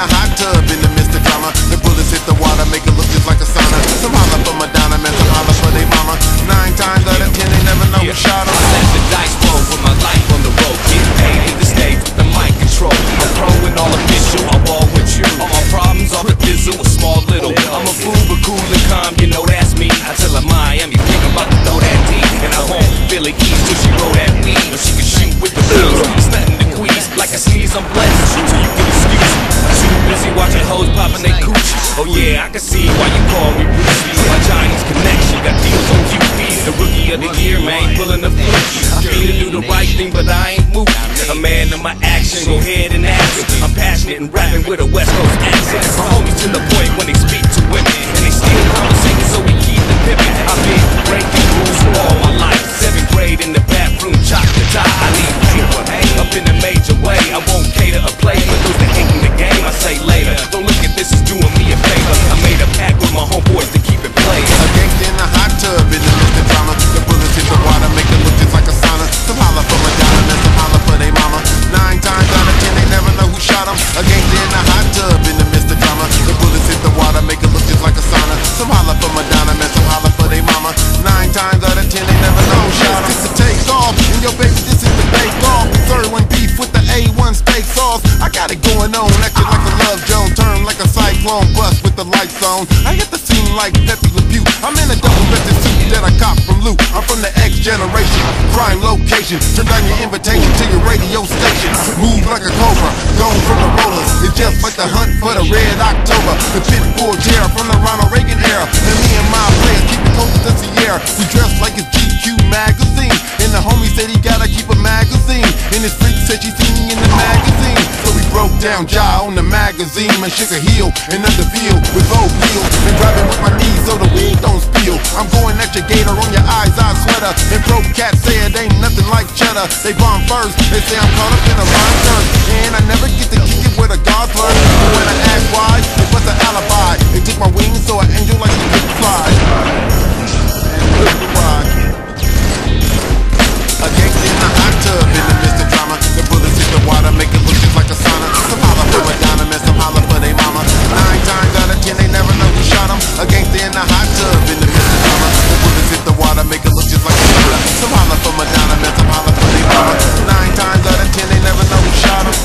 a hot tub in the midst of drama. The bullets hit the water, make it look just like a sauna. Some holler for Madonna, man, some holler for they mama. 9 times out of 10, they never know who shot 'em. I let the dice roll with my life on the road. Get paid in the stage with the mic control. I'm pro and all official, I'm all with you. All my problems off the fizzle, a small little. I'm a fool but cool and calm, you know that's me. I tell her Miami, think I'm about to throw that D. And I won't feel it ease till she roll that weed. Or she can shoot with the wheels, it's nothing to squeeze. Like I sneeze, I'm blessed, so you can excuse me. Too busy watching hoes popping they cooch. Oh yeah, I can see why you call me Bruce Lee. My Chinese connection got deals on QP. The rookie of the year, man, pulling the fluke. Mean to do the right thing, but I ain't moving. A man of my action, go ahead and ask it. I'm passionate and rapping with a West Coast accent. My homies to the point when they speak to women, and they still conversating, so we keep the pimping. I've been breaking rules for all my life. 7th grade in the bathroom, chocolate tie. I need paper, up in a major way. I won't cater a play for those that hate in the game. I say later, don't look at this as doing me a favor. I made a pact with my homeboys to keep it played. A gangster in a hot tub in the midst of drama. The bullets hit the water, make it look just like a sauna. Some holler for Madonna, and some holler for they mama. 9 times out of 10, they never know who shot 'em. A gangster in a hot tub in the midst of drama. The bullets hit the water, make it look just like a sauna. Some holler for Madonna, and some holler for they mama. 9 times out of 10, they never know who shot 'em. This is the take off, and yo baby, this is the bake off. Third one beef with the A1 steak sauce. I got it going on, acting like a Love Jones, turn like a cyclone, bust with the lights on. I hit the scene like Pepe Le Pew. I'm in a double-breasted suit that I cop from Luke. I'm from the X generation, prime location. Turn down your invitation to your radio station. Move like a cobra, gone from the rollers. It's just like the hunt for the red October. The pit bull terror from the Ronald Reagan era. And me and my players keep it cold as the air. We dress like it's GQ magazine. And the homie said he gotta keep a magazine. And his freak said she seen me in the magazine. So we broke down Jai on the magazine. Man shook a heel and under field with both wheels. And driving with my knees so the weed don't spill. I'm going at your gator on your eyes, I sweater. And broke cats say it ain't nothing like cheddar. They bomb first, they say I'm caught up in a rhyme curse. And I never get to kick it with a God first. But when I ask why, it was an alibi. They took my wings so an angel like you could fly. And look why. A gangster in a hot tub in the midst of drama. The bullets hit the water, make it look just like a sauna. Some holler for Madonna, man, some holler for they mama. 9 times out of 10, they never know who shot 'em. A gangster in a hot tub in the midst of drama. The bullets hit the water, make it look just like a sauna. Some holler for Madonna, man, some holler for they mama. 9 times out of 10, they never know who shot 'em.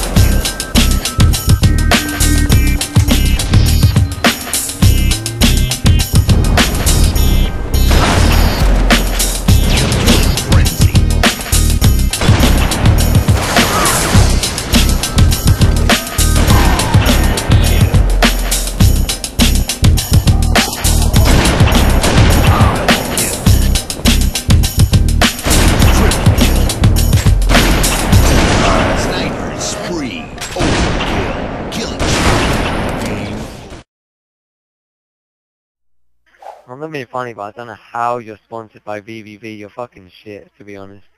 I'm not being funny, but I don't know how you're sponsored by vVv. You're fucking shit, to be honest.